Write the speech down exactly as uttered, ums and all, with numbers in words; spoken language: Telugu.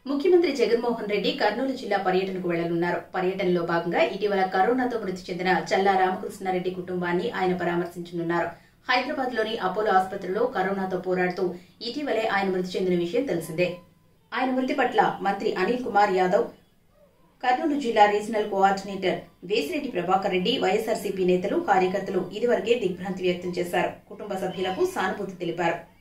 ముఖ్యమంత్రి జగన్మోహన్ రెడ్డి కర్నూలు జిల్లా పర్యటనకు వెళ్లనున్నారు. పర్యటనలో భాగంగా ఇటీవల కరోనాతో మృతి చెందిన చల్లా రామకృష్ణారెడ్డి కుటుంబాన్ని ఆయన పరామర్శించనున్నారు. హైదరాబాద్ లోని అపోలో ఆసుపత్రిలో కరోనాతో పోరాడుతూ ఇటీవలే ఆయన మృతి చెందిన విషయం తెలిసిందే. ఆయన మృతి పట్ల మంత్రి అనిల్ కుమార్ యాదవ్, కర్నూలు జిల్లా రీజనల్ కోఆర్డినేటర్ వేసిరెడ్డి ప్రభాకర్ రెడ్డి, వైఎస్ఆర్సీపీ నేతలు, కార్యకర్తలు ఇదివరకే దిగ్భ్రాంతి వ్యక్తం చేశారు. కుటుంబ సభ్యులకు సానుభూతి తెలిపారు.